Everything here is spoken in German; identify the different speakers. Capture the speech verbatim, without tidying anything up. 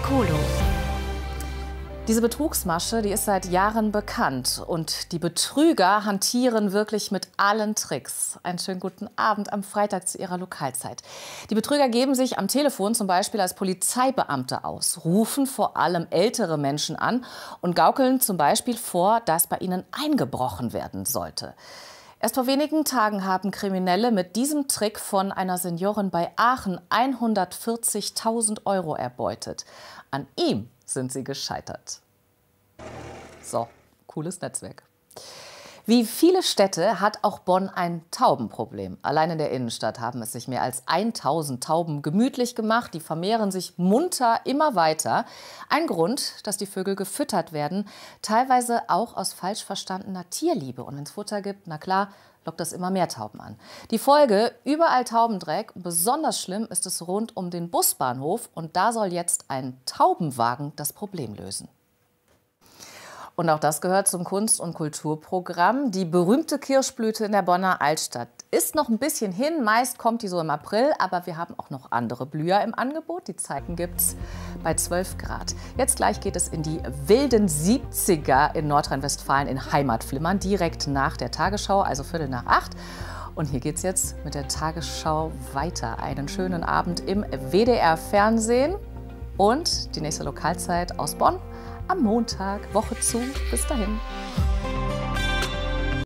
Speaker 1: Colo. Diese Betrugsmasche, die ist seit Jahren bekannt und die Betrüger hantieren wirklich mit allen Tricks. Einen schönen guten Abend am Freitag zu Ihrer Lokalzeit. Die Betrüger geben sich am Telefon zum Beispiel als Polizeibeamte aus, rufen vor allem ältere Menschen an und gaukeln zum Beispiel vor, dass bei ihnen eingebrochen werden sollte. Erst vor wenigen Tagen haben Kriminelle mit diesem Trick von einer Seniorin bei Aachen hundertvierzigtausend Euro erbeutet. An ihm sind sie gescheitert. So, cooles Netzwerk. Wie viele Städte hat auch Bonn ein Taubenproblem. Allein in der Innenstadt haben es sich mehr als tausend Tauben gemütlich gemacht. Die vermehren sich munter immer weiter. Ein Grund, dass die Vögel gefüttert werden, teilweise auch aus falsch verstandener Tierliebe. Und wenn es Futter gibt, na klar, lockt das immer mehr Tauben an. Die Folge, überall Taubendreck. Besonders schlimm ist es rund um den Busbahnhof. Und da soll jetzt ein Taubenwagen das Problem lösen. Und auch das gehört zum Kunst- und Kulturprogramm. Die berühmte Kirschblüte in der Bonner Altstadt ist noch ein bisschen hin. Meist kommt die so im April, aber wir haben auch noch andere Blüher im Angebot. Die Zeiten gibt's bei zwölf Grad. Jetzt gleich geht es in die wilden siebziger in Nordrhein-Westfalen in Heimatflimmern, direkt nach der Tagesschau, also Viertel nach acht. Und hier geht's jetzt mit der Tagesschau weiter. Einen schönen Abend im W D R-Fernsehen und die nächste Lokalzeit aus Bonn am Montag. Woche zu. Bis dahin.